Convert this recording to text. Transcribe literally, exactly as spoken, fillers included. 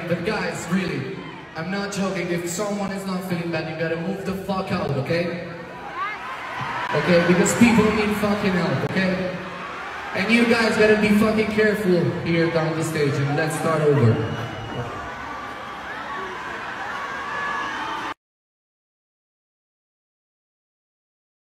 but guys, really, I'm not joking. If someone is not feeling bad, you gotta move the fuck out, okay? Okay, because people need fucking help, okay? And you guys gotta be fucking careful here down the stage, and let's start over.